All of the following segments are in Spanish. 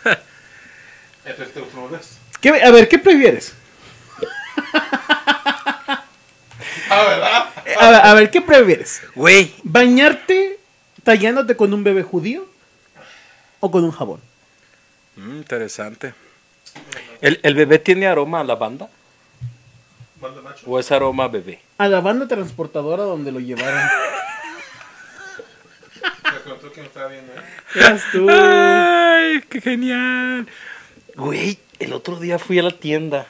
Entonces te gustó más. A ver, ¿qué prefieres? ¿Verdad? A ver, ¿qué prefieres? Güey. ¿Bañarte tallándote con un bebé judío o con un jabón? Interesante. ¿El bebé tiene aroma a lavanda? Manda macho. ¿O es aroma a bebé? A la banda transportadora donde lo llevaron. Me contó que me estaba viendo, Eras tú. ¡Ay, qué genial! Güey, el otro día fui a la tienda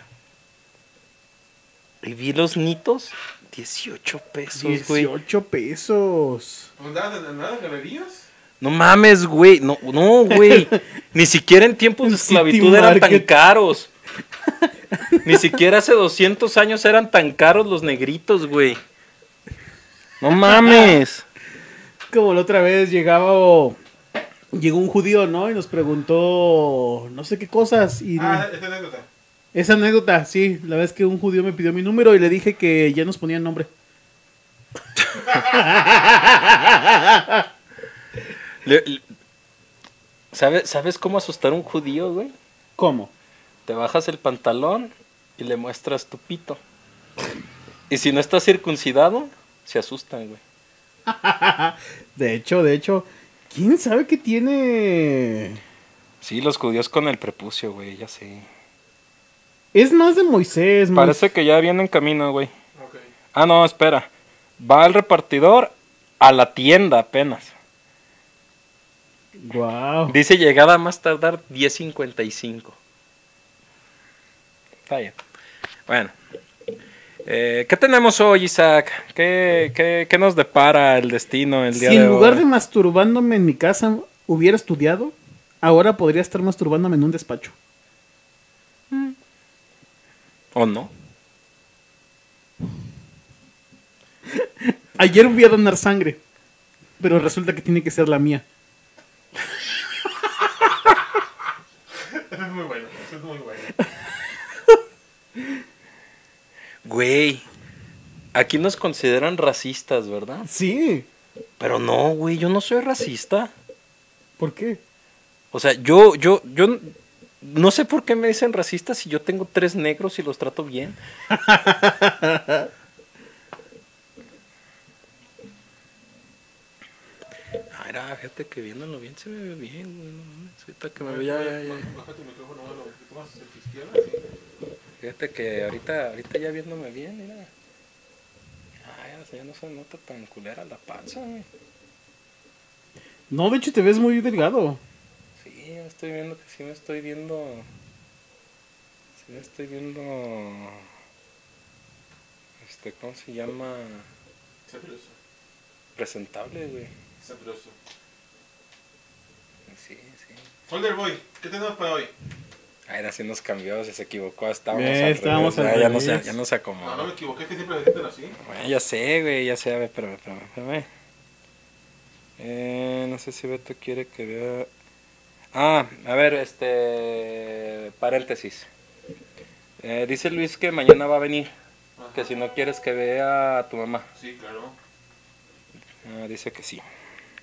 y vi los nitos. 18 pesos, güey. 18 pesos. ¿Andabas en nada, galerías? No mames, güey. No, güey. Ni siquiera en tiempos de esclavitud City eran tan Market. caros. Ni siquiera hace 200 años eran tan caros los negritos, güey. No mames. Como la otra vez llegó un judío, ¿no? Y nos preguntó no sé qué cosas. Y Esa anécdota. esa anécdota, sí. La vez que un judío me pidió mi número y le dije que ya nos ponían nombre. ¿Sabes cómo asustar a un judío, güey? ¿Cómo? Te bajas el pantalón y le muestras tu pito. Y si no estás circuncidado, se asustan, güey. De hecho, ¿quién sabe qué tiene? Sí, los judíos con el prepucio, güey, ya sé. Es más de Moisés. Parece que ya viene en camino, güey. Ok. Ah, no, espera. Va el repartidor a la tienda apenas. Wow. Dice llegada a más tardar 10:55. Está bien. Bueno. ¿Qué tenemos hoy, Isaac? ¿Qué nos depara el destino el día Si de en lugar hoy? de masturbándome en mi casa hubiera estudiado, ahora podría estar masturbándome en un despacho. ¿O no? Ayer fui a donar sangre, pero resulta que tiene que ser la mía. Eso es muy bueno, eso es muy bueno. Güey, aquí nos consideran racistas, ¿verdad? Sí. Pero no, güey, yo no soy racista. ¿Por qué? O sea, yo no sé por qué me dicen racista si yo tengo 3 negros y los trato bien. Mira, fíjate que viéndolo bien se me ve bien, güey. No mames, ahorita que me ve ya. Bájate el micrófono, lo que tomas hacia tu izquierda, sí. Fíjate que ahorita ya viéndome bien, mira. Ya no se nota tan culera la panza, güey. No, de hecho te ves muy delgado. Sí, me estoy viendo que sí me estoy viendo. Sí me estoy viendo. ¿Cómo se llama? Sabroso, Presentable, güey. sabroso. Sí. Folder Boy, ¿qué tenemos para hoy? Ahora sí nos cambió, se equivocó, estábamos estábamos al al revés. revés. Ya no se No, acomodó. no me equivoqué, es que siempre me dicen así. Bueno, ya sé, güey, ya sé, a ver, espérame. No sé si Beto quiere que vea... Ah, a ver, paréntesis. Dice Luis que mañana va a venir, Ajá. que si no quieres que vea a tu mamá. Sí, claro. Dice que sí.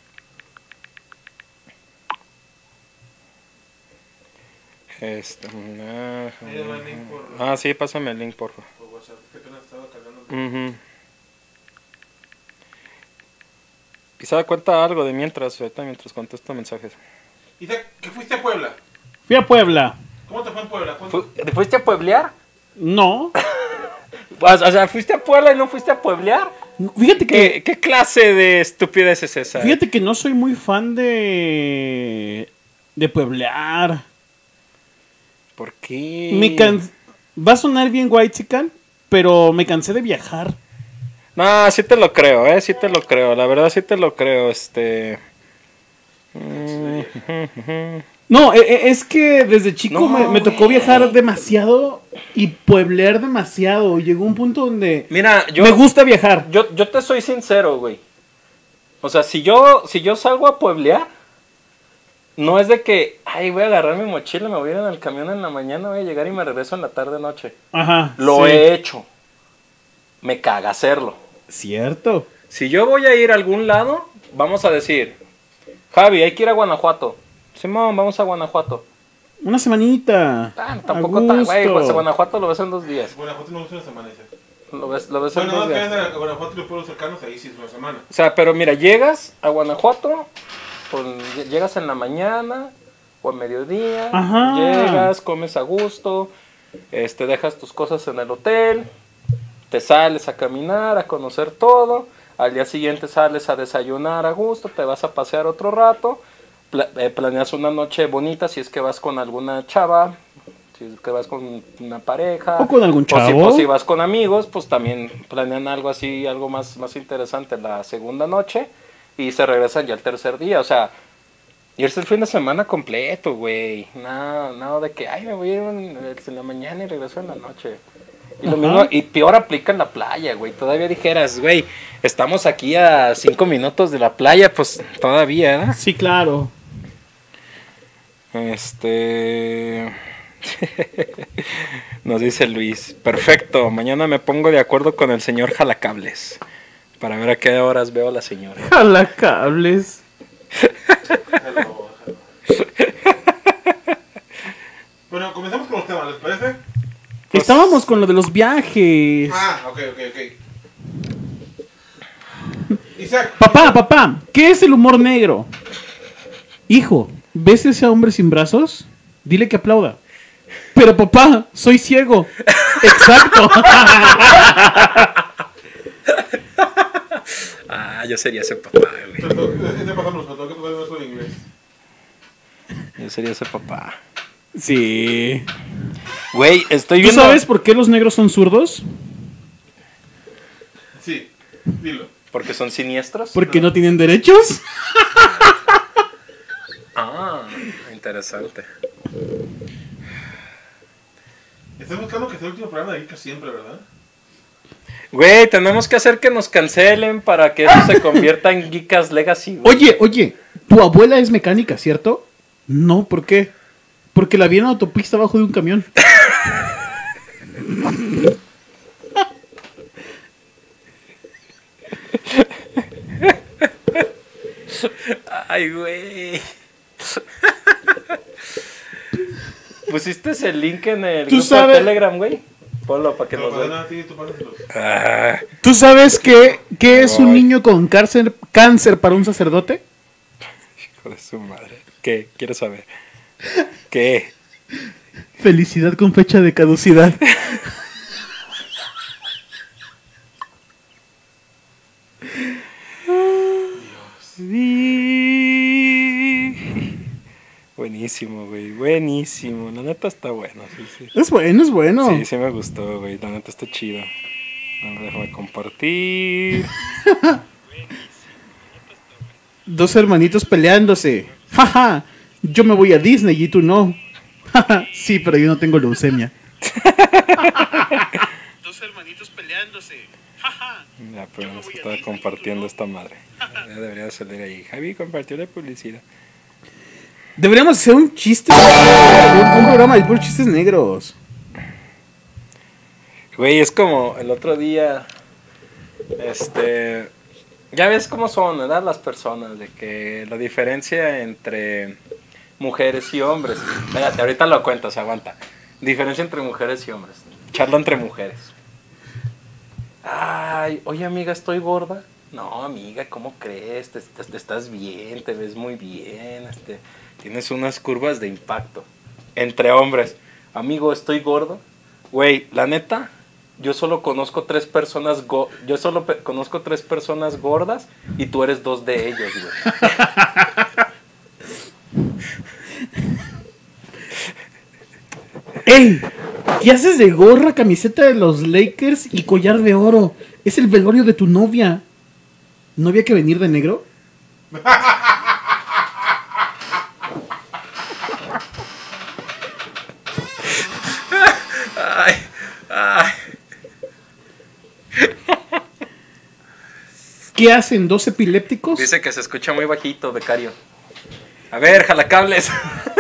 Mándame el link por Sí, pásame el link, por favor. WhatsApp, que apenas estaba cargando. Y se da cuenta algo de mientras contesto mensajes. Isaac, ¿que fuiste a Puebla? Fui a Puebla. ¿Cómo te fue en Puebla? ¿Cuánto? ¿Te fuiste a pueblear? No. O sea, ¿fuiste a Puebla y no fuiste a pueblear? Fíjate que... ¿Qué clase de estupidez es esa? Fíjate que no soy muy fan de pueblear. ¿Por qué? Va a sonar bien whitezican, pero me cansé de viajar. No, sí te lo creo, sí te lo creo. La verdad sí te lo creo, No, es que desde chico No, me tocó viajar demasiado y pueblear demasiado. Llegó un punto donde Mira, me gusta viajar. Yo te soy sincero, güey. O sea, si yo salgo a pueblear, no es de que, ay, voy a agarrar mi mochila, me voy a ir en el camión en la mañana, voy a llegar y me regreso en la tarde-noche. Ajá. Lo sí. he hecho. Me caga hacerlo. Cierto. Si yo voy a ir a algún lado, vamos a decir, Javi, hay que ir a Guanajuato. Simón, vamos a Guanajuato. Una semanita. Tampoco A tan, güey, gusto. pues, Guanajuato lo ves en 2 días. Guanajuato no es una semana, dice. Lo ves en Bueno, 2 no, que días. es de Guanajuato y los pueblos cercanos, ahí sí es una semana. O sea, pero mira, llegas a Guanajuato, llegas en la mañana o a mediodía, Ajá. llegas, comes a gusto, dejas tus cosas en el hotel, te sales a caminar, a conocer todo, al día siguiente sales a desayunar a gusto, te vas a pasear otro rato, planeas una noche bonita si es que vas con alguna chava, si es que vas con una pareja, O con algún chavo. o si vas con amigos, pues también planean algo así, algo más interesante la segunda noche y se regresan ya el tercer día, o sea, irse el fin de semana completo, güey, nada de que, ay, me voy a ir en la mañana y regreso en la noche. Y lo Ajá. mismo, y peor aplica en la playa, güey, todavía dijeras, güey, estamos aquí a 5 minutos de la playa, pues todavía, ¿no? Sí, claro. Nos dice Luis, perfecto, mañana me pongo de acuerdo con el señor Jalacables para ver a qué horas veo a la señora. Jalacables. Hello. Bueno, comenzamos con los temas, ¿les parece? Estábamos con lo de los viajes. Ok. Isaac. Papá, ¿qué es el humor negro? Hijo, ¿ves ese hombre sin brazos? Dile que aplauda. Pero papá, soy ciego. Exacto. Yo sería ese papá, güey. Ese pasamos, pero tengo que tocar eso en inglés. Yo sería ese papá. Sí. Güey, estoy ¿Tú viendo... sabes por qué los negros son zurdos? Sí, dilo. ¿Porque son siniestros? Porque no tienen derechos. Interesante. Estás buscando que sea el último programa de Geeka siempre, ¿verdad? Güey, tenemos que hacer que nos cancelen para que eso se convierta en Geekas Legacy, güey. Oye, tu abuela es mecánica, ¿cierto? No, ¿por qué? Porque la vi en la autopista abajo de un camión. Ay, güey. ¿Pusiste ese link en el ¿Tú grupo sabes? de Telegram, güey? Ponlo para que Pero nos para vean. nada, tú pásaselos. ¿Tú sabes qué es un Ay. niño con cáncer para un sacerdote? Hijo de su madre. ¿Qué? ¿Quieres saber? ¿Qué? Felicidad con fecha de caducidad. Buenísimo, güey. Buenísimo. La neta está bueno. Sí. Es bueno. Sí, me gustó, güey. La neta está chido. A ver, déjame compartir. Dos hermanitos peleándose. Jaja, yo me voy a Disney y tú no. Jaja, sí, pero yo no tengo leucemia. Dos hermanitos peleándose. Jaja. Ya, pero nos estaba compartiendo esta madre. Ya debería salir ahí. Javi compartió la publicidad. Deberíamos hacer un chiste. Un programa de puros chistes negros. Güey, es como el otro día. Ya ves cómo son, ¿verdad? Las personas. De que la diferencia entre mujeres y hombres. Espérate, ahorita lo cuentas, aguanta. Diferencia entre mujeres y hombres. Charla entre mujeres. Ay, oye amiga, estoy gorda. No, amiga, ¿cómo crees? Te estás bien, te ves muy bien. Tienes unas curvas de impacto. Entre hombres. Amigo, estoy gordo. Güey, la neta, yo solo conozco 3 personas conozco 3 personas gordas y tú eres 2 de ellos, güey. ¡Ey! ¿Qué haces de gorra, camiseta de los Lakers y collar de oro? Es el velorio de tu novia. ¿No había que venir de negro? ¿Qué hacen 2 epilépticos? Dice que se escucha muy bajito, becario. A ver, jalacables.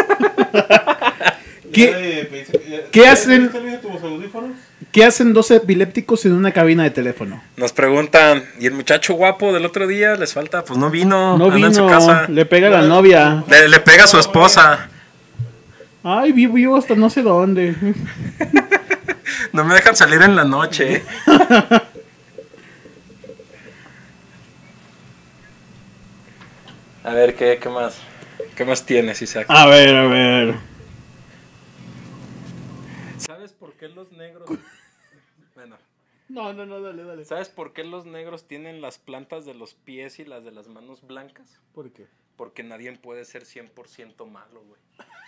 ¿Qué hacen? ¿Estás viendo tus audífonos? ¿Qué hacen 2 epilépticos en una cabina de teléfono? Nos preguntan, ¿y el muchacho guapo del otro día les falta? Pues no vino. No anda vino, en su casa. le pega a la novia. Le pega a su esposa. Ay, vivo hasta no sé dónde. No me dejan salir en la noche. A ver, ¿qué más? ¿Qué más tienes, Isaac? A ver. ¿Sabes por qué los negros... Bueno, No, dale. ¿sabes por qué los negros tienen las plantas de los pies y las de las manos blancas? ¿Por qué? Porque nadie puede ser 100% malo, güey.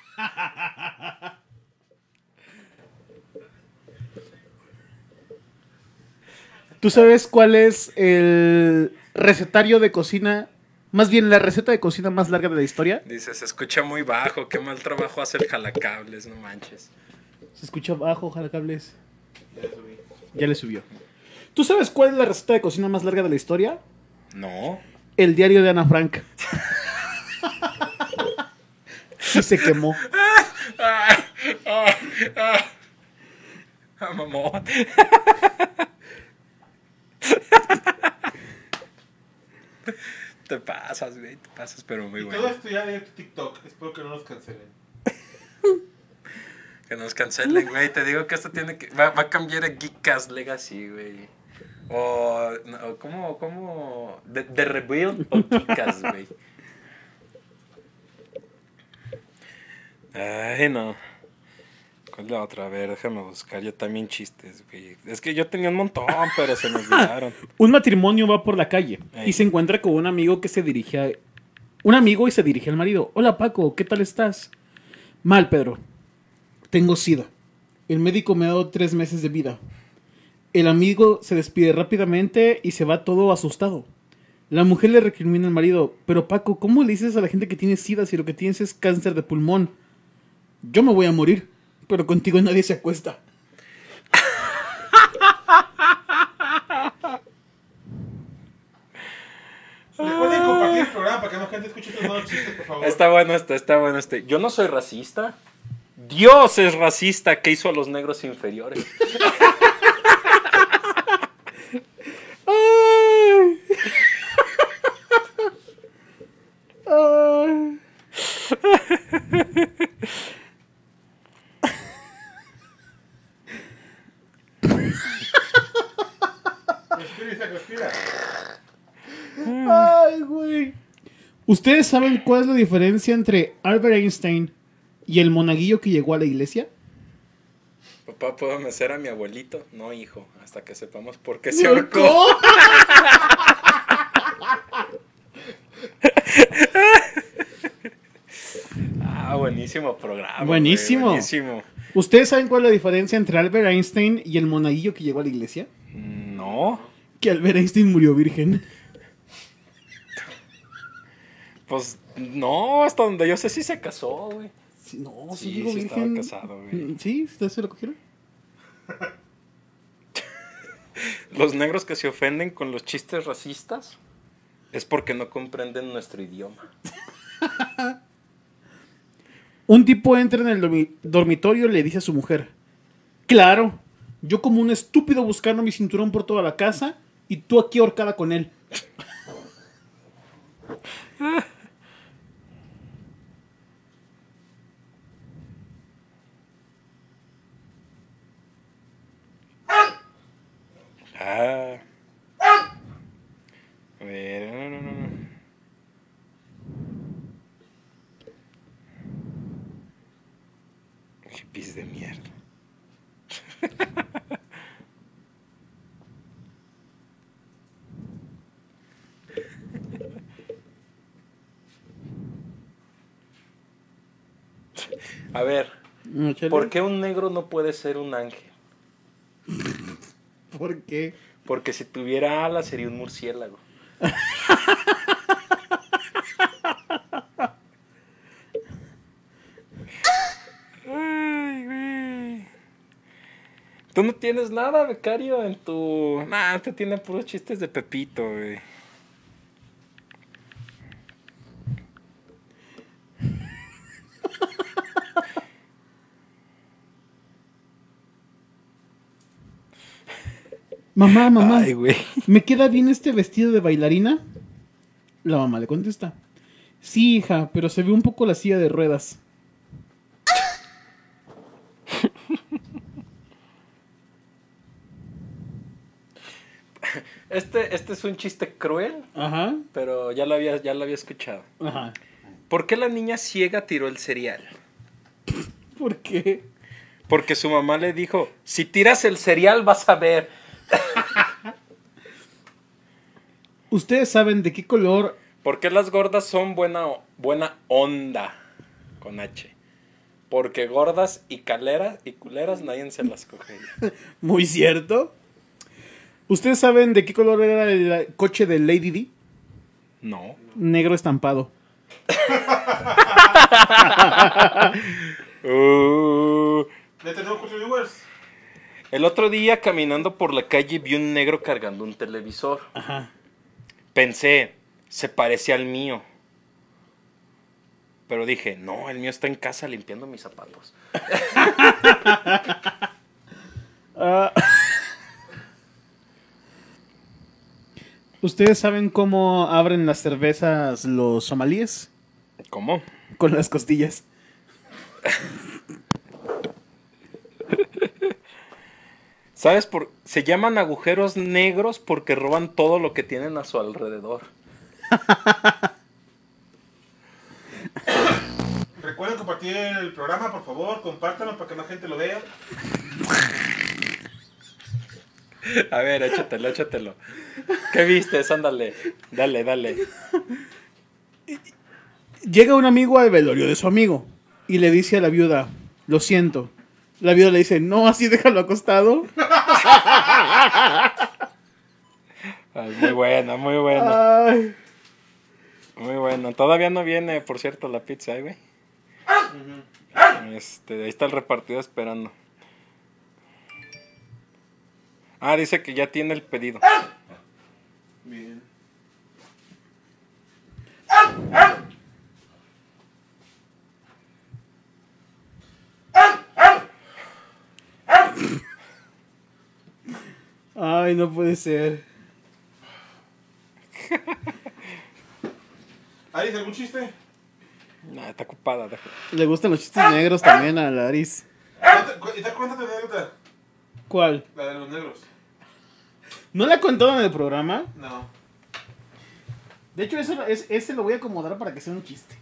¿Tú sabes cuál es el recetario de cocina? Más bien, la receta de cocina más larga de la historia. Dice, se escucha muy bajo, qué mal trabajo hace el jalacables, no manches. Se escucha bajo, jalacables. Ya subí. Ya le subió. ¿Tú sabes cuál es la receta de cocina más larga de la historia? No. El diario de Ana Frank. Y se quemó. Mamón. Te pasas, güey, te pasas, pero muy Y bueno. todo esto ya de TikTok. Espero que no nos cancelen. Que nos cancelen, güey. Te digo que esto tiene que... Va a cambiar a Geekcast Legacy, güey. O... No, ¿cómo? The Rebuild o Geekcast, güey. Ay, no. ¿Cuál es la otra? A ver, déjame buscar. Yo también chistes, güey. Es que yo tenía un montón, pero se me olvidaron. Un matrimonio va por la calle Ey. y se encuentra con un amigo que se dirige a... Un amigo y se dirige al marido. Hola, Paco, ¿qué tal estás? Mal, Pedro. Tengo SIDA. El médico me ha dado 3 meses de vida. El amigo se despide rápidamente y se va todo asustado. La mujer le recrimina al marido. Pero Paco, ¿cómo le dices a la gente que tiene SIDA si lo que tienes es cáncer de pulmón? Yo me voy a morir, pero contigo nadie se acuesta. Recuerden compartir el programa para que más gente escuche estos nuevos chistes, por favor. Está bueno este. Yo no soy racista. Dios es racista que hizo a los negros inferiores. Ay. Ay. Respira, Isaac, respira. Ay, güey. ¿Ustedes saben cuál es la diferencia entre Albert Einstein y el monaguillo que llegó a la iglesia? Papá, ¿puedo mecer a mi abuelito? No, hijo, hasta que sepamos por qué se ahorcó. Ah, buenísimo programa. Buenísimo. Güey, buenísimo. ¿Ustedes saben cuál es la diferencia entre Albert Einstein y el monaguillo que llegó a la iglesia? No, Que Albert Einstein murió virgen. pues no, hasta donde yo sé sí se casó, güey. Sí, no, sí, Sí, digo sí virgen. estaba casado, güey. ¿Sí? ¿Ustedes se lo cogieron? Los negros que se ofenden con los chistes racistas es porque no comprenden nuestro idioma. Un tipo entra en el dormitorio y le dice a su mujer: claro, yo como un estúpido buscando mi cinturón por toda la casa y tú aquí ahorcada con él. Ah. A ver, no. Hippies de mierda. A ver, ¿por qué un negro no puede ser un ángel? ¿Por qué? Porque si tuviera alas sería un murciélago. Ay, güey. Tú no tienes nada, becario, en tu... Nah, te tiene puros chistes de Pepito, güey. Mamá, Ay, güey. ¿me queda bien este vestido de bailarina? La mamá le contesta: sí, hija, pero se ve un poco la silla de ruedas. Este es un chiste cruel, Ajá. pero ya lo había escuchado. Ajá. ¿Por qué la niña ciega tiró el cereal? ¿Por qué? Porque su mamá le dijo, si tiras el cereal vas a ver. ¿Ustedes saben de qué color? ¿Por qué las gordas son buena onda? Con H. Porque gordas y culeras nadie se las cogería. Muy cierto. ¿Ustedes saben de qué color era el coche de Lady D? No. Negro estampado. ¿Le tenemos curso de viewers? El otro día caminando por la calle vi un negro cargando un televisor. Ajá. Pensé, se parece al mío. Pero dije, no, el mío está en casa limpiando mis zapatos. ¿Ustedes saben cómo abren las cervezas los somalíes? ¿Cómo? Con las costillas. ¿Sabes? Se llaman agujeros negros porque roban todo lo que tienen a su alrededor. Recuerden compartir el programa, por favor, compártanlo para que más gente lo vea. A ver, échatelo. ¿Qué viste? Ándale. Dale. Llega un amigo al velorio de su amigo y le dice a la viuda, lo siento. La viuda le dice, no, así déjalo acostado. Ay, muy buena. Ay. Muy buena. Todavía no viene, por cierto, la pizza, güey. Ahí está el repartido esperando. Ah, dice que ya tiene el pedido. Bien. Ay, no puede ser. ¿Aris, algún chiste? Nah, está ocupada. Déjala. Le gustan los chistes negros también a Laris. Cuéntate la anécdota. ¿Cuál? La de los negros. ¿No la contaron en el programa? No. De hecho, ese lo voy a acomodar para que sea un chiste.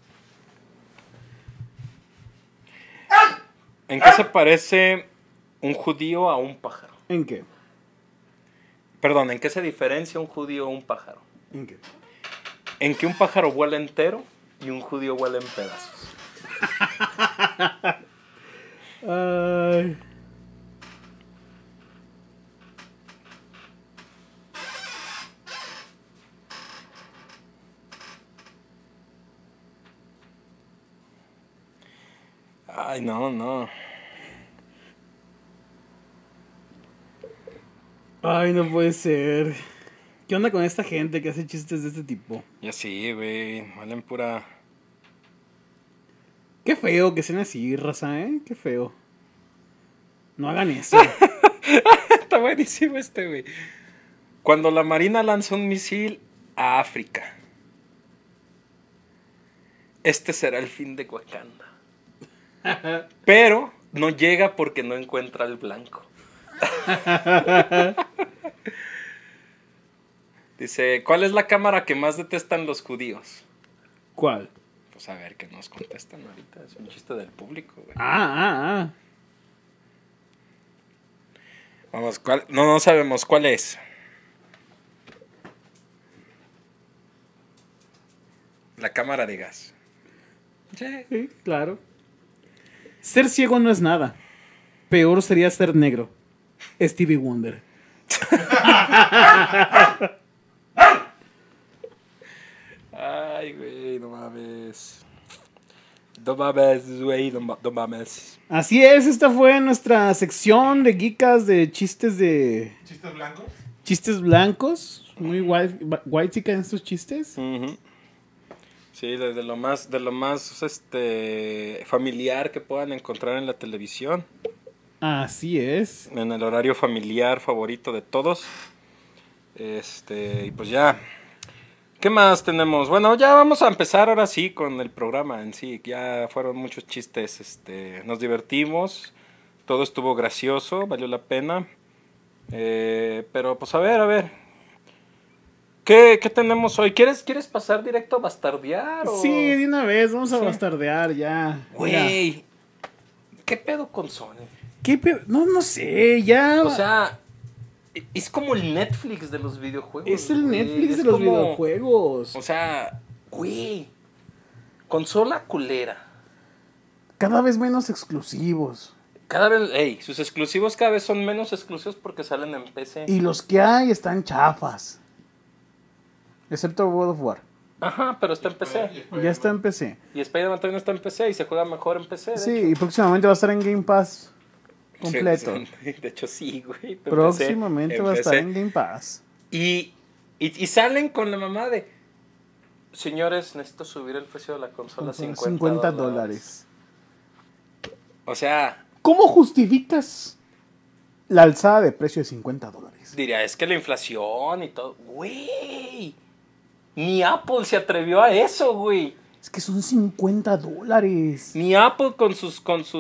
¿En qué se parece un judío a un pájaro? ¿En qué? Perdón, ¿en qué se diferencia un judío a un pájaro? ¿En qué? En que un pájaro vuela entero y un judío vuela en pedazos. Ay. Ay, no. Ay, no puede ser. ¿Qué onda con esta gente que hace chistes de este tipo? Ya sí, güey. Valen pura... Qué feo que sean así, raza, ¿eh? Qué feo. No hagan eso. Está buenísimo güey. Cuando la Marina lanza un misil a África, este será el fin de Wakanda. Pero no llega porque no encuentra al blanco. Dice, ¿cuál es la cámara que más detestan los judíos? ¿Cuál? Pues a ver, que nos contestan ahorita. Es un chiste del público, güey. Ah. Vamos, no sabemos cuál es. La cámara de gas. Sí, claro. Ser ciego no es nada. Peor sería ser negro. Stevie Wonder. Ay, güey, no mames. No mames, güey, no mames. Así es, esta fue nuestra sección de geekas de chistes ¿Chistes blancos? Chistes blancos. Muy white en estos chistes. Uh-huh. Sí, de lo más familiar que puedan encontrar en la televisión. Así es. En el horario familiar favorito de todos. Y pues ya. ¿Qué más tenemos? Bueno, ya vamos a empezar ahora sí con el programa en sí. Ya fueron muchos chistes. Nos divertimos. Todo estuvo gracioso, valió la pena. Pero pues a ver. ¿Qué tenemos hoy? ¿Quieres pasar directo a bastardear? O... Sí, de una vez, vamos a bastardear ya. Güey, ¿qué pedo con Sony? No sé, ya. O sea, es como el Netflix de los videojuegos. Es el güey. Netflix Es de los como- videojuegos. O sea, güey, consola culera. Cada vez menos exclusivos. Cada vez, sus exclusivos cada vez son menos exclusivos porque salen en PC. Y los que hay están chafas. Excepto World of War. Ajá, pero está en PC. Ya está en PC. Y Spider-Man también está en PC y se juega mejor en PC. de Sí, hecho. y próximamente va a estar en Game Pass completo. Sí, de hecho, sí, güey. en Próximamente PC, va a estar PC. en Game Pass. Y salen con la mamá de... Señores, necesito subir el precio de la consola a $50. $50. O sea, ¿Cómo justificas la alzada de precio de $50? diría, es que la inflación y todo... Güey, ni Apple se atrevió a eso, güey. Es que son $50. Ni Apple con sus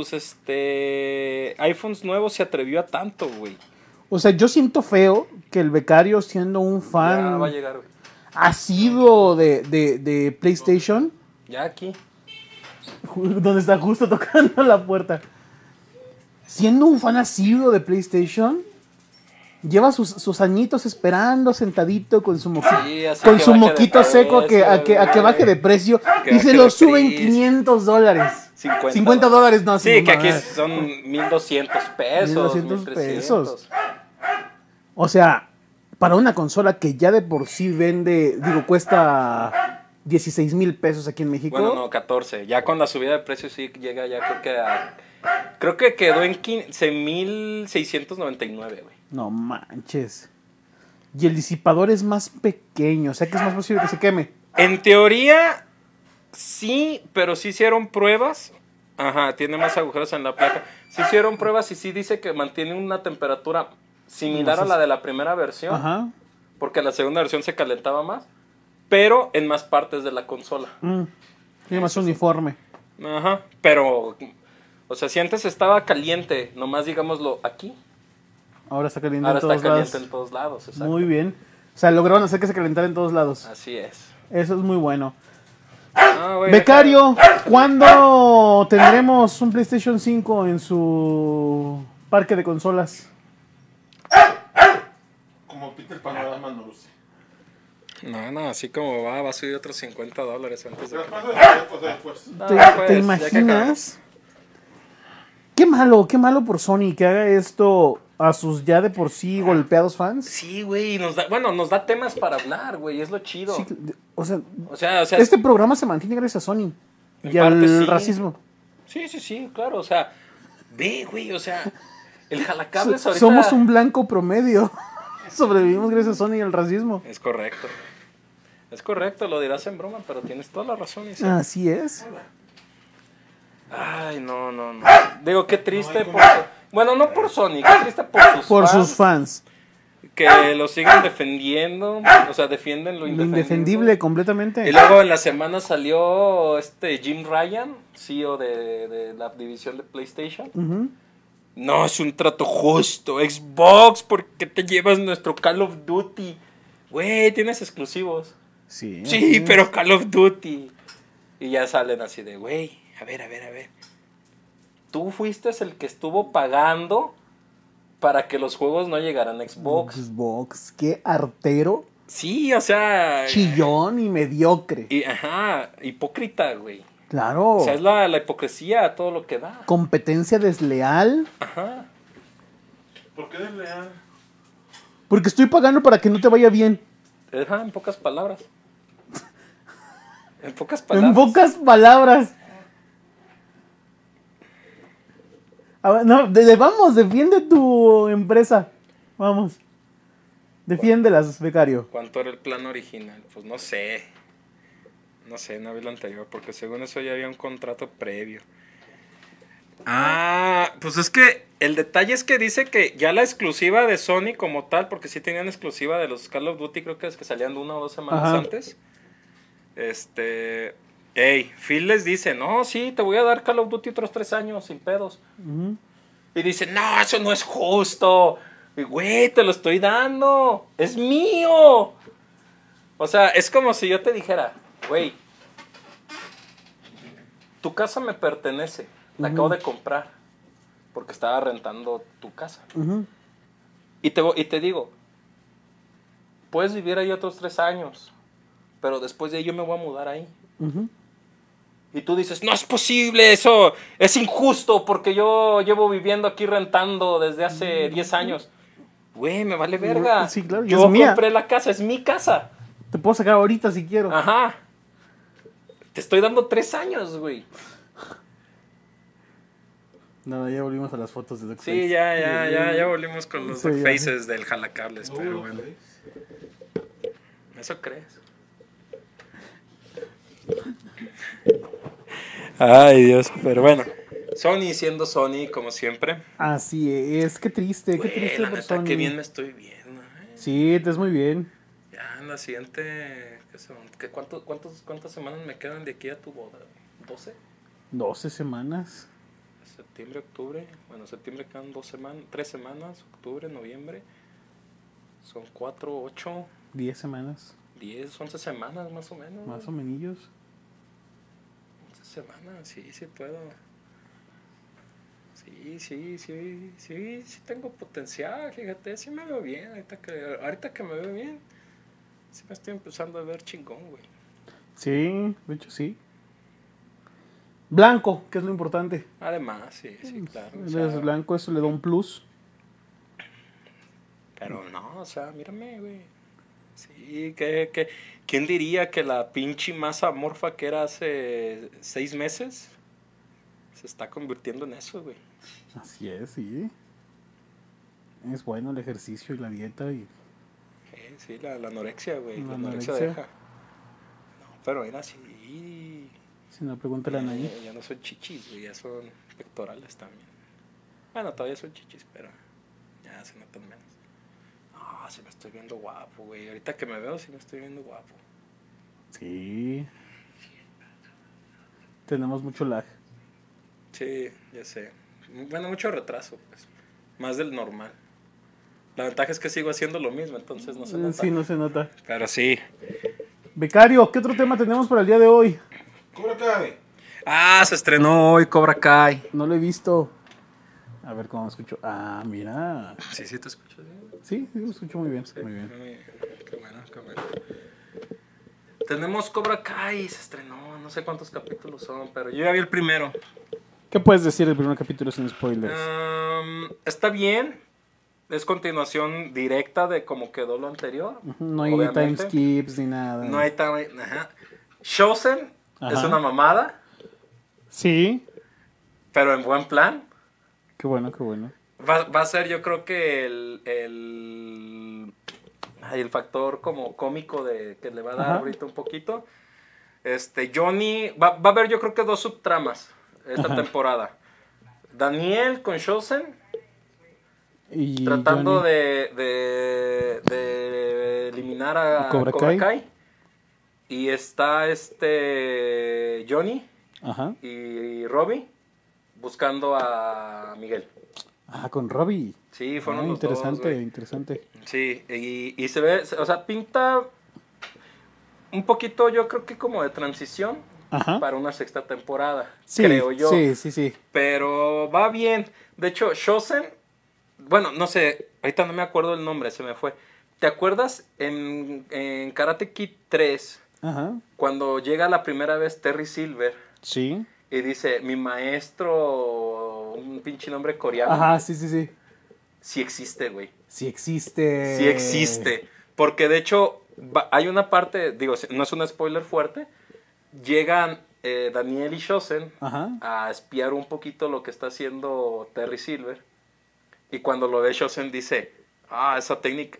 iPhones nuevos se atrevió a tanto, güey. O sea, yo siento feo que el becario, siendo un Ya fan va a llegar, güey. asiduo de PlayStation, Ya aquí. donde está justo tocando la puerta, siendo un fan asiduo de PlayStation, lleva sus añitos esperando sentadito con su, Sí, así con que su baje de moquito seco a que precio, baje de precio que y baje se de lo suben precio. $500. 50 $50, no. Sí, que aquí mamá. son 1,200 pesos. 1,200 1,300. pesos. O sea, para una consola que ya de por sí vende, cuesta 16,000 pesos aquí en México. Bueno, no, 14. Ya con la subida de precio sí llega ya creo que quedó en 15,699, güey. No manches. Y el disipador es más pequeño, o sea que es más posible que se queme. En teoría, sí, pero sí hicieron pruebas. Ajá, tiene más agujeros en la placa. Sí hicieron pruebas y sí dice que mantiene una temperatura similar a la de la primera versión. Ajá. Porque la segunda versión se calentaba más. Pero en más partes de la consola. Tiene más uniforme. Ajá, pero... O sea, si antes estaba caliente, nomás digámoslo aquí. Ahora está caliente Ahora en todos está caliente lados. en todos lados. Exacto. Muy bien. O sea, lograron hacer que se calentara en todos lados. Así es. Eso es muy bueno. Ah, güey, Becario, ¿cuándo tendremos un PlayStation 5 en su parque de consolas? Como Peter Panorama, no lo sé. No, así como va a subir otros $50 antes de Pero que... pasa después, después. No, ¿Te, pues, te ya imaginas? Qué malo por Sony que haga esto a sus ya de por sí golpeados fans. Sí, güey, nos da temas para hablar, güey, es lo chido. Sí, o sea, O sea, este programa se mantiene gracias a Sony En y al parte sí. racismo. Sí, claro, o sea, ve, güey, o sea, el jalacables ahorita... Somos un blanco promedio. Sobrevivimos gracias a Sony y al racismo. Es correcto, lo dirás en broma, pero tienes toda la razón, Isaac. Así es. Ay, no. Digo, qué triste por... Bueno, no por Sony, qué triste Por sus fans. que lo siguen defendiendo, o sea, defienden lo Lo indefendible. indefendible completamente. Y luego en la semana salió Jim Ryan, CEO de la división de PlayStation. Ujú. No, es un trato justo, Xbox, ¿por qué te llevas nuestro Call of Duty? Güey, tienes exclusivos. Sí, Sí, pero Call of Duty. Y ya salen así de, güey, a ver. Tú fuiste el que estuvo pagando para que los juegos no llegaran a Xbox. Xbox, qué artero, Sí, o sea... chillón y mediocre. Ajá, hipócrita, güey. Claro. O sea, es la hipocresía, todo lo que da. Competencia desleal. Ajá. ¿Por qué desleal? Porque estoy pagando para que no te vaya bien. Ajá, en pocas palabras. En pocas En palabras. pocas palabras. A ver, no, vamos, defiende tu empresa. Vamos. Defiéndelas, becario. ¿Cuánto era el plan original? Pues no sé. No vi lo anterior, porque según eso ya había un contrato previo. Ah, pues es que el detalle es que dice que ya la exclusiva de Sony como tal, porque sí tenían exclusiva de los Call of Duty, creo que es que salían 1 o 2 semanas Ajá. antes. Phil les dice, no, sí, te voy a dar Call of Duty otros 3 años, sin pedos. Ujú. Y dice, no, eso no es justo. Y, güey, te lo estoy dando. Es mío. O sea, es como si yo te dijera, güey, tu casa me pertenece, la acabo de comprar, porque estaba rentando tu casa. Y te digo, puedes vivir ahí otros 3 años, pero después de ahí yo me voy a mudar ahí. Y tú dices, no es posible, eso es injusto, porque yo llevo viviendo aquí rentando desde hace 10 años. Güey, me vale verga. Sí, claro, yo compré la casa, es mi casa. Te puedo sacar ahorita si quiero. Ajá. Te estoy dando 3 años, güey. No, ya volvimos a las fotos de Duckface. Sí, ya volvimos con los Sí, faces del jalacables, pero bueno. ¿Eso crees? Ay, Dios, pero bueno. Sony siendo Sony, como siempre. Así es, qué triste Güey, la por neta, Sony. qué bien me estoy viendo, Sí, te es muy bien. Ya en la siguiente... ¿Cuántas semanas me quedan de aquí a tu boda? ¿12? 12 semanas. Septiembre, octubre. Bueno, septiembre quedan 3 semanas. Octubre, noviembre. Son 4, 8, 10 semanas. 10, 11 semanas más o menos. Más o menos. 11 semanas, sí puedo. Sí tengo potencial, fíjate, sí me veo bien. Ahorita que me veo bien, sí me estoy empezando a ver chingón, güey. Sí, de hecho sí. Blanco, que es lo importante. Además, sí, claro. O Es sea, blanco, eso le da un plus. pero no, o sea, mírame, güey. Sí, ¿quién diría que la pinche masa amorfa que era hace 6 meses se está convirtiendo en eso, güey? Así es, sí. Es bueno el ejercicio y la dieta y... Sí, la anorexia, güey. La La anorexia anorexia. deja. No, pero era así. Si no, pregúntale a Nayi. Ya no son chichis, güey, ya son pectorales también. Bueno, todavía son chichis, pero ya se notan menos. No, sí me estoy viendo guapo, güey. Ahorita que me veo, sí me estoy viendo guapo. Sí. Tenemos mucho lag. Sí, ya sé. Bueno, mucho retraso, pues. Más del normal. La ventaja es que sigo haciendo lo mismo, entonces no se nota. Sí, no se nota. Pero sí. Becario, ¿qué otro tema tenemos para el día de hoy? Cobra Kai. Ah, se estrenó hoy Cobra Kai. No lo he visto. A ver cómo me escucho. Ah, mira. Sí, te escucho bien. Sí, me escucho muy bien. Sí, Muy bien. Qué bueno. Tenemos Cobra Kai, se estrenó, no sé cuántos capítulos son, pero yo ya vi el primero. ¿Qué puedes decir del primer capítulo sin spoilers? Está bien, es continuación directa de como quedó lo anterior. No hay obviamente. time skips ni nada. No hay time. Ajá. Shosen Ajá. es una mamada, Sí. pero en buen plan. Qué bueno, qué bueno. Va a ser, yo creo que el factor como cómico que le va a dar Ajá. ahorita un poquito. Johnny, va a haber yo creo que 2 subtramas esta Ajá. temporada. Daniel con Shosen Y tratando Johnny. de eliminar a Cobra Cobra Kai. Kai. Y está Johnny Ajá. y Robbie buscando a Miguel. Ah, con Robbie. Sí, fueron los dos, interesante, güey. interesante. Sí, y se ve, o sea, pinta un poquito, yo creo que como de transición Ajá. para una 6ª temporada, Sí, creo yo. Sí. Pero va bien. De hecho, Shosen, bueno, no sé, ahorita no me acuerdo el nombre, se me fue. ¿Te acuerdas en Karate Kid 3, Ajá. cuando llega la primera vez Terry Silver Sí. y dice, mi maestro, un pinche nombre coreano? Ajá, sí. Sí existe, güey. Sí existe. Sí existe. Porque de hecho, hay una parte, digo, no es un spoiler fuerte. Llegan Daniel y Shosen Ajá. a espiar un poquito lo que está haciendo Terry Silver. Y cuando lo ve Shosen dice, esa técnica,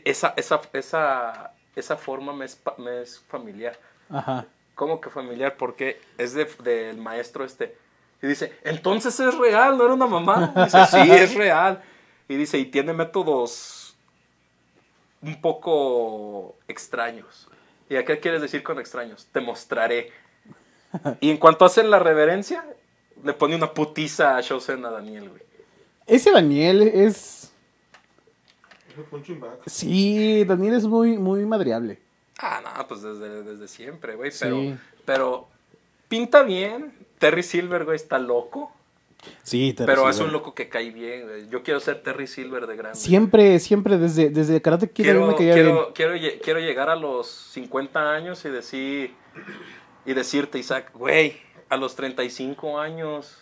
esa forma me es familiar. Ajá. ¿Cómo que familiar? Porque es del maestro Y dice, entonces es real, no era una mamá. Dice, sí, es real. Y dice, y tiene métodos un poco extraños. ¿Y a qué quieres decir con extraños? Te mostraré. Y en cuanto hacen la reverencia, le pone una putiza a Shosen a Daniel, güey. Ese Daniel es... Es un punching bag. Sí, Daniel es muy, muy madreable. Ah, no, pues desde siempre, güey. Sí. Pero pinta bien. Terry Silver, güey, está loco. Sí, Pero es un loco que cae bien, güey. Yo quiero ser Terry Silver de grande. Siempre, desde Karate Kid a mí me caía bien. Quiero llegar a los 50 años y decirte, Isaac, güey, a los 35 años,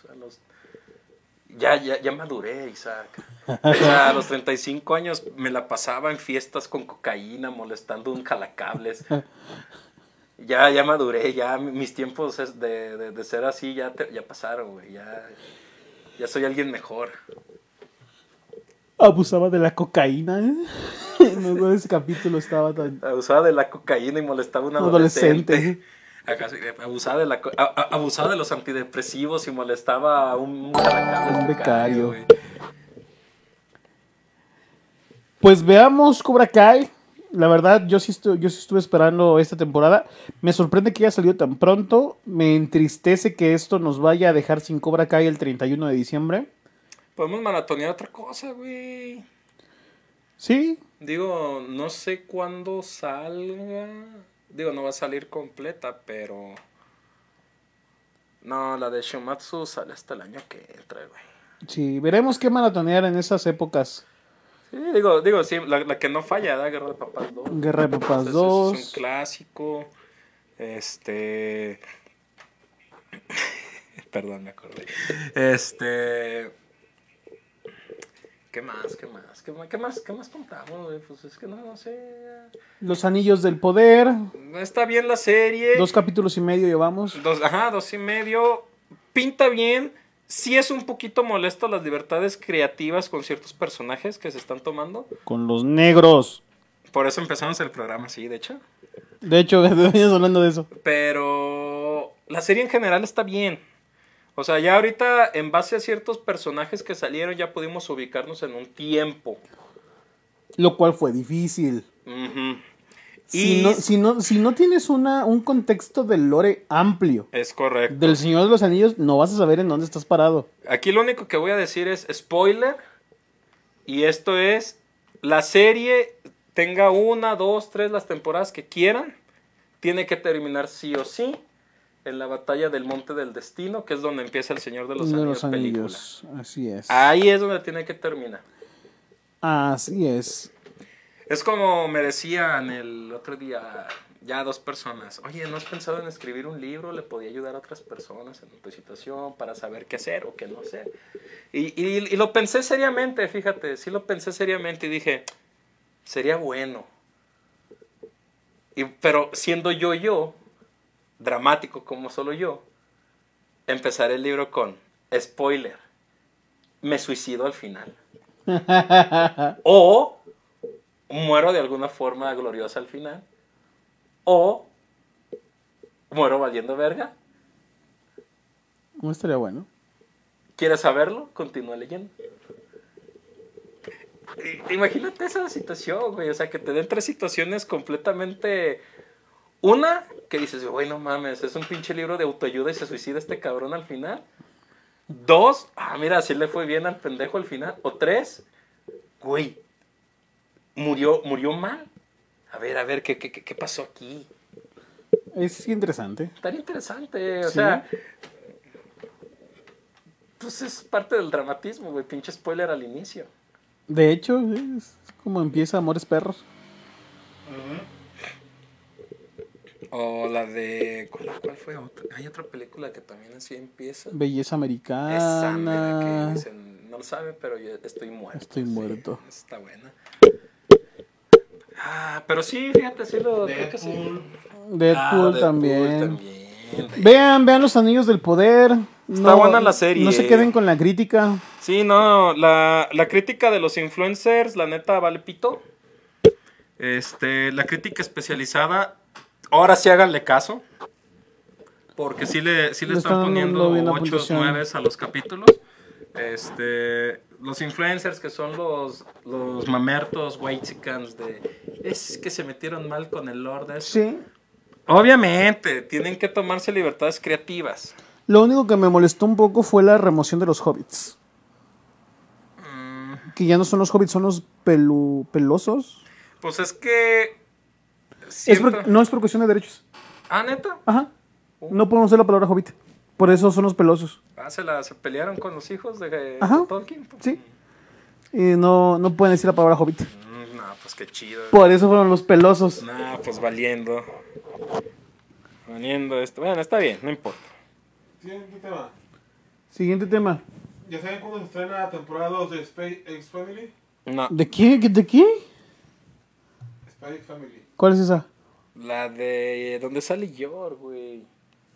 ya maduré, Isaac. O sea, a los 35 años me la pasaba en fiestas con cocaína, molestando un jalacables. Ya maduré, ya mis tiempos de ser así ya pasaron, güey. Ya soy alguien mejor. Abusaba de la cocaína, ¿eh? No, ese capítulo estaba tan... Abusaba de la cocaína y molestaba a un adolescente. Abusaba de los antidepresivos y molestaba a un becario. güey. Pues veamos Cobra Kai. La verdad, yo sí estuve esperando esta temporada. Me sorprende que haya salido tan pronto. Me entristece que esto nos vaya a dejar sin Cobra Kai el 31 de diciembre. Podemos maratonear otra cosa, güey. Sí. Digo, no sé cuándo salga. Digo, no va a salir completa, pero... No, la de Shumatsu sale hasta el año que entra, güey. Sí, veremos qué maratonear en esas épocas. Sí, digo, sí, la que no falla, ¿verdad? Guerra de Papás 2. Guerra de Papás Entonces, 2. es un clásico. Perdón, me acordé. ¿Qué más contamos, güey? Pues es que no sé. Los Anillos del Poder. Está bien la serie. 2 capítulos y medio llevamos. 2.5. Pinta bien. Sí es un poquito molesto las libertades creativas con ciertos personajes que se están tomando. Con los negros. Por eso empezamos el programa, sí, de hecho. De hecho, venías hablando de eso. Pero la serie en general está bien. O sea, ya ahorita, en base a ciertos personajes que salieron, ya pudimos ubicarnos en un tiempo. Lo cual fue difícil. Uh-huh. Si no tienes un contexto del lore amplio. Es correcto. Del Señor de los Anillos, no vas a saber en dónde estás parado. Aquí lo único que voy a decir es spoiler. Y esto es, la serie, tenga 1, 2, 3, las temporadas que quieran, tiene que terminar sí o sí en la batalla del Monte del Destino, que es donde empieza el Señor de los Anillos película. Así es. Ahí es donde tiene que terminar. Así es. Es como me decían el otro día, ya 2 personas, oye, ¿no has pensado en escribir un libro? Le podía ayudar a otras personas en tu situación para saber qué hacer o qué no hacer. Y lo pensé seriamente, fíjate, sí lo pensé seriamente y dije, sería bueno. Pero siendo yo, dramático como solo yo, empezaré el libro con spoiler, me suicido al final. O muero de alguna forma gloriosa al final. O muero valiendo verga. No estaría bueno. ¿Quieres saberlo? Continúa leyendo. Imagínate esa situación, güey. O sea, que te den 3 situaciones completamente... Una, que dices, güey, no mames, es un pinche libro de autoayuda y se suicida este cabrón al final. 2, mira, así le fue bien al pendejo al final. O 3, güey, murió mal. A ver, ¿qué pasó aquí? Es interesante. Tan interesante, o ¿Sí? sea... Pues es parte del dramatismo, güey, pinche spoiler al inicio. De hecho, es como empieza Amores Perros. O la de... ¿Cuál fue otra? Hay otra película que también así empieza. Belleza Americana. Esa, mira, que dicen, no lo sabe, pero yo estoy muerto. Estoy muerto. Sí, está buena. Pero sí, fíjate, sí lo... creo que sí. Deadpool también. también. Vean Los Anillos del Poder. Está buena la serie. No se queden con la crítica. Sí, no, la crítica de los influencers, la neta, vale pito. La crítica especializada, ahora sí háganle caso. Porque sí le están poniendo 8 o 9 a los capítulos. Los influencers que son los mamertos, whitexicans es que se metieron mal con el lore de eso. Sí. Obviamente, tienen que tomarse libertades creativas. Lo único que me molestó un poco fue la remoción de los hobbits. Que ya no son los hobbits, son los pelosos. Pues es que No es por cuestión de derechos. Ah, ¿neta? Ajá. No podemos usar la palabra hobbit. Por eso son los pelosos. Ah, se pelearon con los hijos de Ajá. Tolkien. Sí. Y no pueden decir la palabra hobbit. No, pues qué chido. Por eso fueron los pelosos. No, pues valiendo. Valiendo esto. Bueno, está bien, no importa. Siguiente tema. Siguiente tema. ¿Ya saben cuándo se estrena la temporada 2 de Spy X Family? No, ¿De qué? ¿De qué? Spy X Family. ¿Cuál es esa? la de donde sale Yor, güey.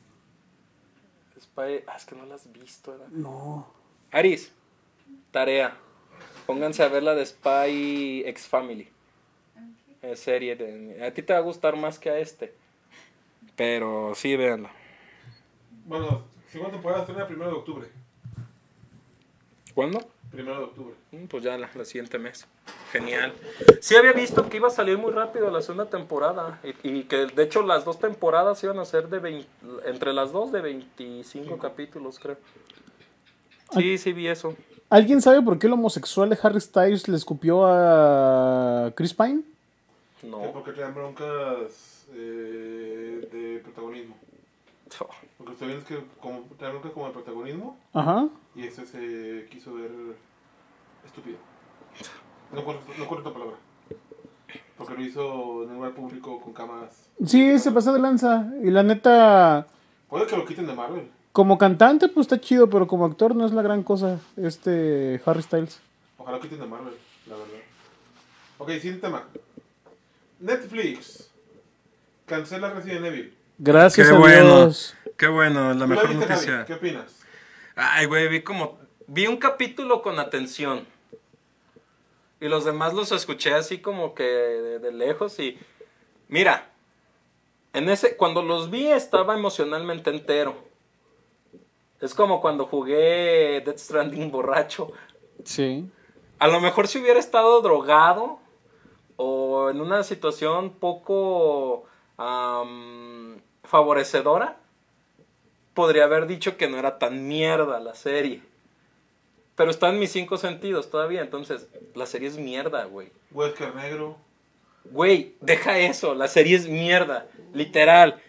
Es que no la has visto, ¿verdad? No. Aris, tarea. Pónganse a ver la de Spy X Family. Es serie a ti te va a gustar más que a este. Pero sí, véanla. Bueno, segunda temporada estrena el 1 de octubre. ¿Cuándo? 1 de octubre. Pues ya la siguiente mes. Genial. Sí había visto que iba a salir muy rápido la segunda temporada. Y que de hecho las dos temporadas iban a ser entre las dos de 25 capítulos, creo. Sí vi eso. ¿Alguien sabe por qué el homosexual de Harry Styles le escupió a Chris Pine? No. Porque traen broncas de protagonismo. Porque ustedes que traen broncas como de protagonismo. Ajá. Y ese se quiso ver estúpido. No encuentro otra palabra. Porque lo hizo en un lugar público con cámaras. Sí, se pasó de lanza. Y la neta, Puede que lo quiten de Marvel. como cantante, pues está chido, pero como actor no es la gran cosa, Harry Styles. Ojalá lo quiten de Marvel, la verdad. Ok, siguiente tema. Netflix cancela Resident Evil. Gracias Qué a bueno. Dios. Qué bueno, la ¿Tú la mejor viste, noticia. Javi? ¿Qué opinas? Ay, güey, vi un capítulo con atención. Y los demás los escuché así como que de lejos y... Mira, cuando los vi estaba emocionalmente entero. Es como cuando jugué Death Stranding borracho. Sí. A lo mejor si hubiera estado drogado o en una situación poco favorecedora, podría haber dicho que no era tan mierda la serie. Pero está en mis 5 sentidos todavía, entonces la serie es mierda, güey. Wesker negro. Güey, deja eso, la serie es mierda, literal.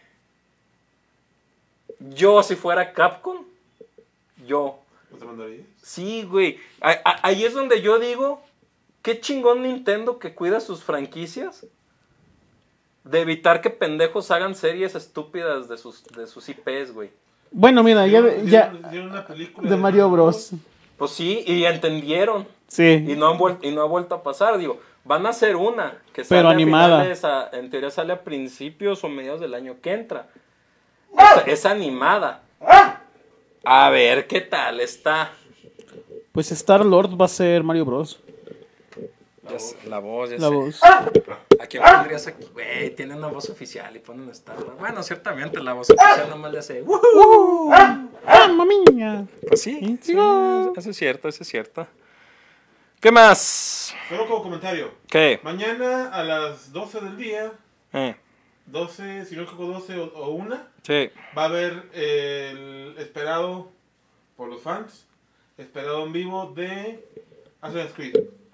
Yo si fuera Capcom, yo... ¿No te mandarías? Sí, güey. Ahí es donde yo digo, qué chingón Nintendo que cuida sus franquicias. De evitar que pendejos hagan series estúpidas de sus IPs, güey. Bueno, mira, Dieron una película de Mario Bros. Pues sí, y entendieron. Sí. Y no ha vuelto a pasar. Digo, van a hacer una que sale Pero animada. en teoría sale a principios o mediados del año que entra. Es animada. A ver qué tal está. Pues Star-Lord va a ser Mario Bros. La voz, ya La sé. voz. ¿A quién pondrías aquí? Güey, tiene una voz oficial y ponen Star Wars. Bueno, ciertamente la voz oficial nomás le hace... ¡Mamma mía! Pues sí, eso es cierto. ¿Qué más? Solo como comentario. ¿Qué? Mañana a las 12 del día, 12, si no me equivoco 12 o 1, Sí. va a haber el esperado por los fans, esperado en vivo de Assassin's Creed.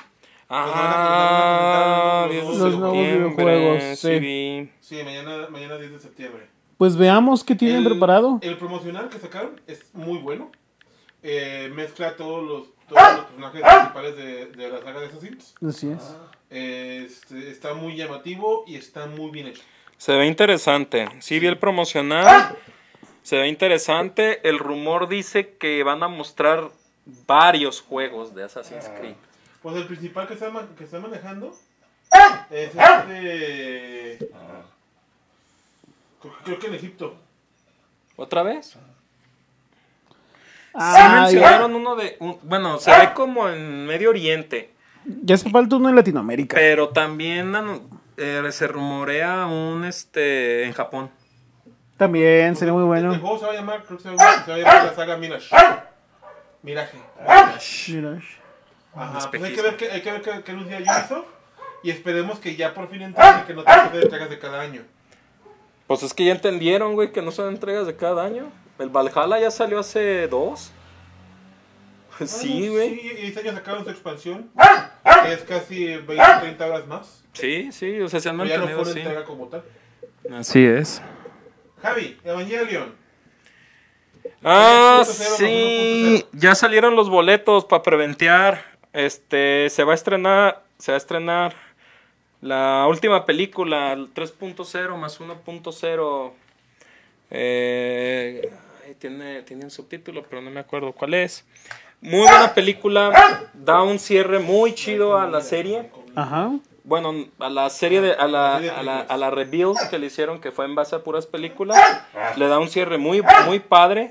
Los nuevos videojuegos, sí. vi. Sí, mañana 10 de septiembre. Pues veamos qué tienen preparado. El promocional que sacaron es muy bueno. Mezcla todos los personajes principales de la saga de Assassin's. Así es. Está muy llamativo y está muy bien hecho. Se ve interesante. Sí vi el promocional. Se ve interesante. El rumor dice que van a mostrar varios juegos de Assassin's Creed. Pues el principal que está manejando es creo que en Egipto. ¿Otra vez? Sí Ah, mencionaron uno bueno, se ve como en Medio Oriente. ya hace falta uno en Latinoamérica. Pero también se rumorea en Japón. También sería muy El bueno. juego se va a llamar, creo que se va a llamar la saga Mirage. Mirage. Mira. Ajá, pues hay que ver qué anuncia Ubisoft y esperemos que ya por fin entiendan que no tienen que hacer entregas de cada año. Pues es que ya entendieron, güey, que no son entregas de cada año. El Valhalla ya salió hace 2. Sí, güey. Sí, y este año sacaron su expansión que es casi 20, 30 horas más. Sí, sí, o sea, se han Pero ya no mantenido fue una así. entrega como tal. Así es. Javi, Evangelion. Ah, 3.0 más sí, 1.0. ya salieron los boletos para preventear. Se va a estrenar la última película, el 3.0 más 1.0. Tiene un subtítulo, pero no me acuerdo cuál es. Muy buena película, da un cierre muy chido a la serie. Ajá. Bueno, a la serie a la rebuild que le hicieron, que fue en base a puras películas, le da un cierre muy, muy padre.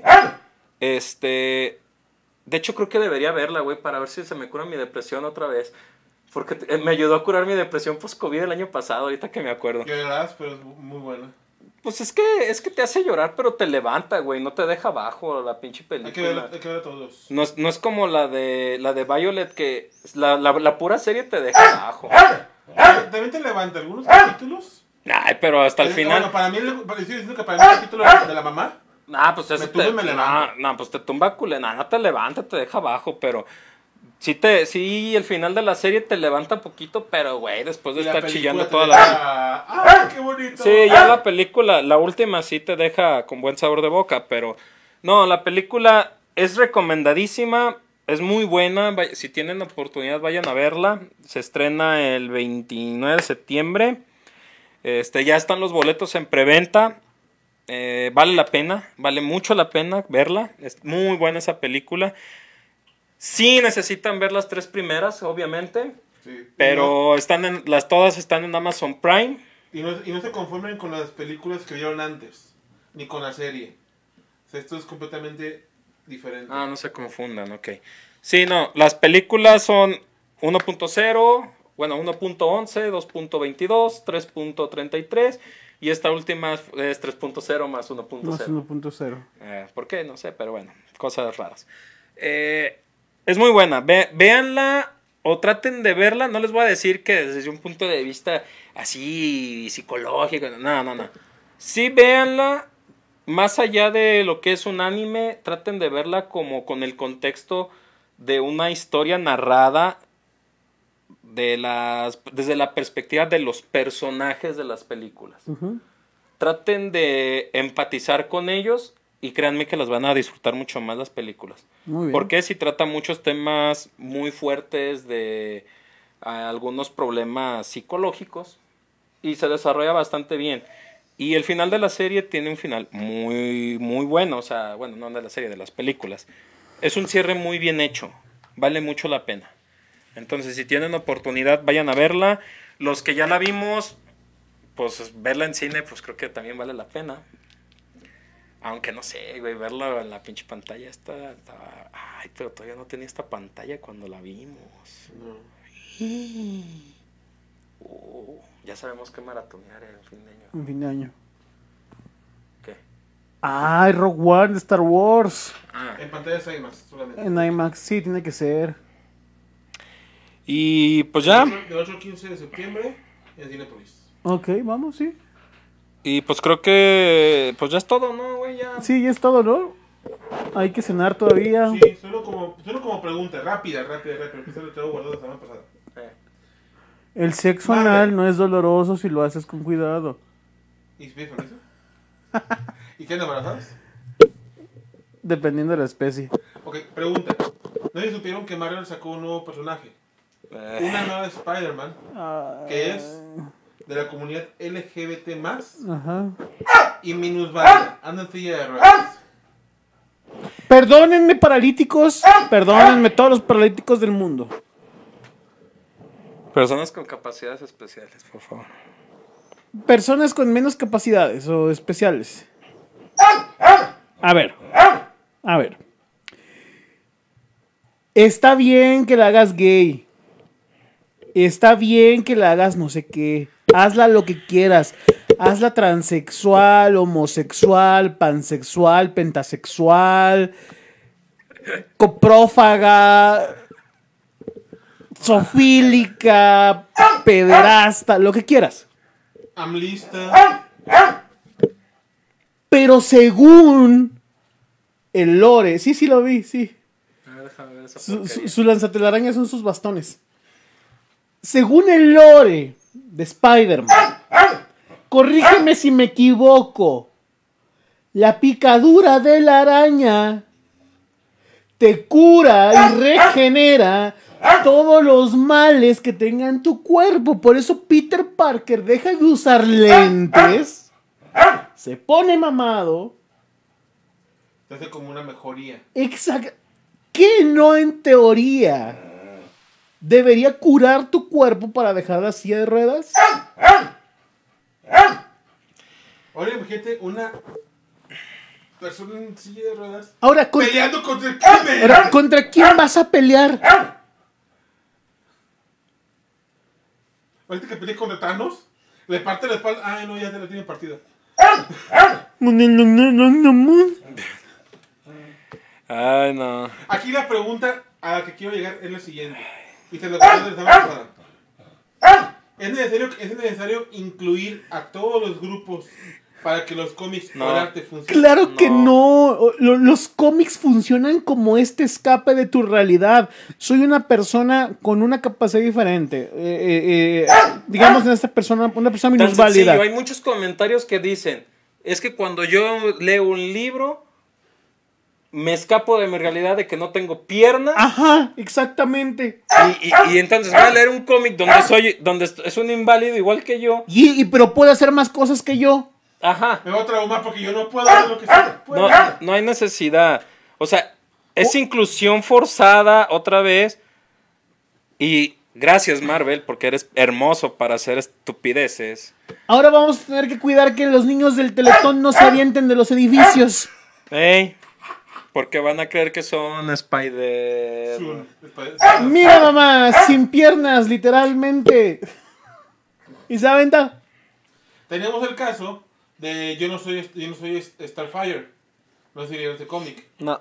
De hecho, creo que debería verla, güey, para ver si se me cura mi depresión otra vez. Porque me ayudó a curar mi depresión post-COVID el año pasado, ahorita que me acuerdo. Llorarás, pero es muy buena. Pues es que te hace llorar, pero te levanta, güey, no te deja abajo la pinche película. Hay que ver a todos. No es como la de Violet, que la pura serie te deja abajo. También te levanta algunos capítulos. Ay, pero hasta el final. Bueno, para mí, estoy diciendo que para mí el capítulo de la mamá. Nah, pues eso Me tumba y me levanta. pues te tumba culena, no te levanta, te deja abajo, pero sí, el final de la serie te levanta poquito, pero güey, después de Y la estar película chillando te toda deja, la... ¡ah, qué bonito! Sí, ya la película, la última sí te deja con buen sabor de boca, pero no, la película es recomendadísima, es muy buena, si tienen oportunidad vayan a verla, se estrena el 29 de septiembre, ya están los boletos en preventa. Vale la pena, vale mucho la pena verla, es muy buena esa película. Sí necesitan ver las 3 primeras, obviamente, Sí. pero todas están en Amazon Prime. Y no se conformen con las películas que vieron antes, ni con la serie. O sea, esto es completamente diferente. Ah, no se confundan, ok. Sí, no, las películas son 1.0, bueno, 1.11, 2.22, 3.33 y esta última es 3.0 más 1.0. Más 1.0. ¿Por qué? No sé, pero bueno, cosas raras. Es muy buena, véanla o traten de verla. No les voy a decir que desde un punto de vista así psicológico, no. Sí, véanla, más allá de lo que es un anime, traten de verla como con el contexto de una historia narrada desde la perspectiva de los personajes de las películas. Uh-huh. Traten de empatizar con ellos y créanme que las van a disfrutar mucho más las películas. Muy bien. Porque si trata muchos temas muy fuertes de algunos problemas psicológicos y se desarrolla bastante bien. Y el final de la serie tiene un final muy, muy bueno. O sea, bueno, no de la serie, de las películas. Es un cierre muy bien hecho. Vale mucho la pena. Entonces, si tienen oportunidad, vayan a verla. Los que ya la vimos, pues verla en cine, pues creo que también vale la pena. Aunque no sé, güey, verla en la pinche pantalla estaba... Ay, pero todavía no tenía esta pantalla cuando la vimos. No. Ya sabemos qué maratonear en fin de año. En fin de año. ¿Qué? Ay, Rogue One de Star Wars. En pantallas hay más, solamente. En IMAX, sí, tiene que ser. Y pues ya. De 8 al 15 de septiembre en Cinépolis. Ok, vamos, sí. Y pues creo que pues ya es todo, ¿no, güey? Ya. Sí, ya es todo, ¿no? Hay que cenar todavía. Sí, solo como pregunta, rápida, que se lo tengo guardado la semana pasada. El sexo Marvel. anal no es doloroso si lo haces con cuidado. ¿Y si con eso? ¿Y qué embarazadas? Dependiendo de la especie. Ok, pregunta. ¿No se supieron que Marvel sacó un nuevo personaje? Una nueva Spider-Man, que es de la comunidad LGBT+, Ajá. y minusválida. Anda en silla de ruedas. Perdónenme, paralíticos. Perdónenme todos los paralíticos del mundo. Personas con capacidades especiales, por favor. Personas con menos capacidades o especiales. A ver. Está bien que la hagas gay. Está bien que la hagas no sé qué. Hazla lo que quieras. Hazla transexual, homosexual, pansexual, pentasexual, coprófaga, zoofílica, pederasta, lo que quieras. Amlista. Pero según el lore, sí lo vi, sí. Déjame ver esa Su porquería. lanzatelaraña son sus bastones. según el lore de Spider-Man, corrígeme si me equivoco, la picadura de la araña te cura y regenera todos los males que tenga en tu cuerpo. Por eso Peter Parker deja de usar lentes, se pone mamado. Se hace como una mejoría. Exacto. ¿Qué no en teoría debería curar tu cuerpo para dejar la silla de ruedas? Ahora imagínate una persona en silla de ruedas Ahora, peleando contra el crimen. ahora, ¿contra quién vas a pelear? Ahorita que peleé contra Thanos, le parte la espalda. Ay, no, ya te la tiene partida. Ay, no. Aquí la pregunta a la que quiero llegar es la siguiente. Y te lo voy a decir de la semana pasada. ¿Es necesario incluir a todos los grupos para que los cómics o el arte funcionen? Claro que no. Los cómics funcionan como este escape de tu realidad. Soy una persona con una capacidad diferente. Digamos, una persona minusválida. Hay muchos comentarios que dicen, es que cuando yo leo un libro, me escapo de mi realidad de que no tengo piernas. Ajá, exactamente. Y entonces voy a leer un cómic donde es un inválido igual que yo. Pero puede hacer más cosas que yo. Ajá. Me voy a traumar porque yo no puedo hacer lo que sea. No hay necesidad. O sea, es inclusión forzada otra vez. Y gracias, Marvel, porque eres hermoso para hacer estupideces. Ahora vamos a tener que cuidar que los niños del Teletón no se avienten de los edificios. Porque van a creer que son Spider. Mira, mamá, sin piernas, literalmente. ¿Y se aventa? Tenemos el caso de Yo no soy Starfire. No sé si vieron ese cómic. No.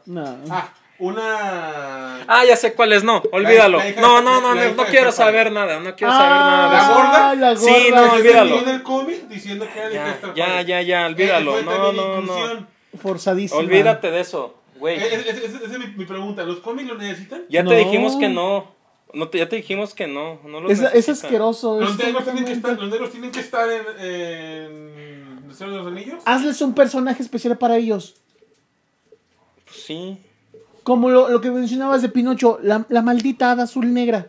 Ya sé cuál es, no, olvídalo. No quiero saber nada, no quiero saber nada de eso. ¿La gorda? Sí, no, olvídalo. En el cómic diciendo que era Ya, olvídalo. No. Forzadísimo. Olvídate de eso, güey. Esa es mi pregunta. ¿Los cómics lo necesitan? Ya te dijimos que no. Ya te dijimos que no. Es asqueroso. Los negros tienen que estar en ¿El Señor de los Anillos? Hazles un personaje especial para ellos. Pues sí. Como lo que mencionabas de Pinocho, la maldita hada azul negra.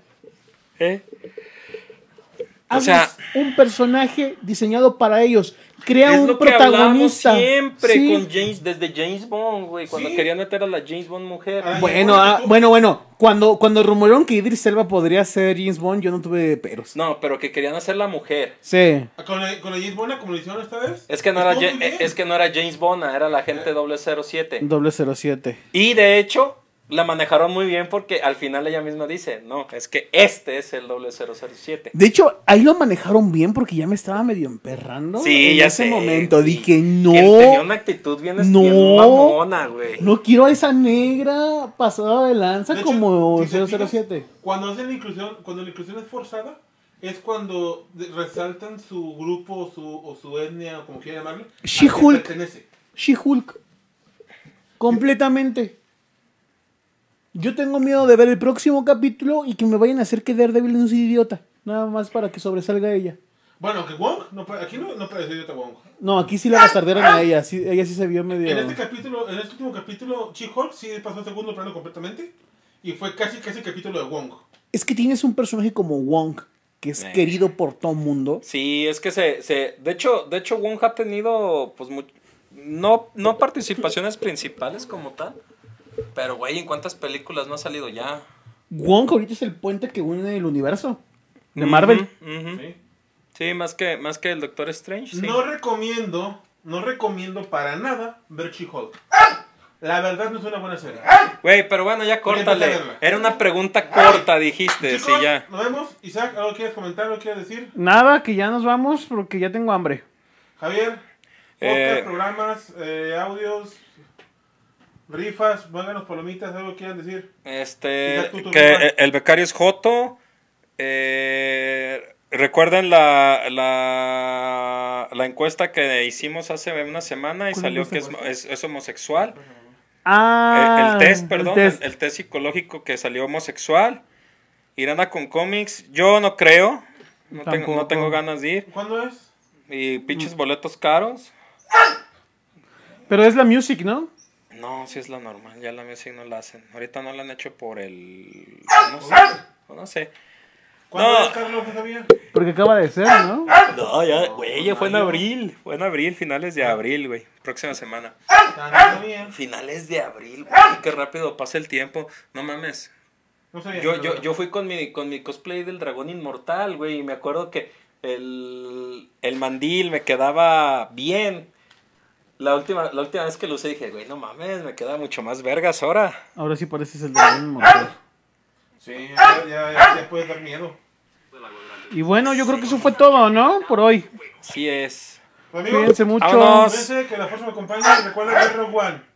Hazles un personaje diseñado para ellos. Crea un protagonista. Siempre desde James Bond, güey. Cuando querían meter a la James Bond mujer. Bueno. Cuando rumoraron que Idris Elba podría ser James Bond, yo no tuve peros. No, pero que querían hacer la mujer. Sí. ¿Con la James Bond como lo hicieron esta vez? Es que no era James Bond, era la agente 007. 007. Y de hecho, la manejaron muy bien porque al final ella misma dice, no, es que este es el 007. De hecho, ahí lo manejaron bien porque ya me estaba medio emperrando. Sí, en ya ese sé. momento dije, no. Tenía una actitud bien mamona, güey. No quiero a esa negra pasada de lanza como si 007. Cuando la inclusión es forzada, es cuando resaltan su grupo o su etnia, o como quieran llamarlo. She-Hulk. Completamente. Yo tengo miedo de ver el próximo capítulo y que me vayan a hacer que Daredevil no sea idiota. Nada más para que sobresalga ella. Bueno, que Wong, aquí no parece idiota Wong. No, aquí sí la bastardearon a ella. Sí, ella sí se vio medio... En este último capítulo, She-Hulk sí pasó a segundo plano completamente. Y fue casi el capítulo de Wong. Es que tienes un personaje como Wong, que es querido por todo el mundo. Sí, es que de hecho Wong ha tenido, pues, no participaciones principales como tal. Pero, güey, ¿en cuántas películas no ha salido ya? Wong ahorita es el puente que une el universo de Marvel. Sí, más que el Doctor Strange. Sí. No recomiendo para nada ver She-Hulk. La verdad no es una buena serie. Güey, pero bueno, ya córtale. Era una pregunta corta, dijiste. Chicos, sí, ya. Nos vemos. Isaac, ¿algo quieres comentar? ¿Algo quieres decir? Nada, que ya nos vamos porque ya tengo hambre. Javier, podcast, programas, audios, rifas, váganos palomitas, ¿algo quieran decir? Que el becario es Joto. Recuerden la encuesta que hicimos hace una semana y salió que es homosexual. El test psicológico que salió homosexual. ¿Irán a Con Comics? Yo no creo. No Tampoco. tengo ganas de ir. ¿Cuándo es? Y pinches boletos caros. Pero es la music, ¿no? No, sí es la normal. Ya la music no la hacen. Ahorita no la han hecho por el... No sé. ¿Cuándo No. es, Carlos? ¿No sabía? Porque acaba de ser, ¿no? No, ya, güey, ya fue en abril. Fue en abril, finales de abril, güey. Próxima semana. No sabía. Finales de abril, güey. Qué rápido pasa el tiempo. No mames. No sabía. Yo fui con mi cosplay del dragón inmortal, güey. Y me acuerdo que el mandil me quedaba bien. La última vez que lo usé dije, güey, no mames, me queda mucho más vergas ahora. Ahora sí pareces el dragón mortal. Sí, ya puede dar miedo. Y bueno, yo creo que eso fue todo, ¿no? Por hoy. Sí es. Amigos, Cuídense mucho. Vámonos. cuídense, que la fuerza me acompañe. Recuerden ver Rogue One.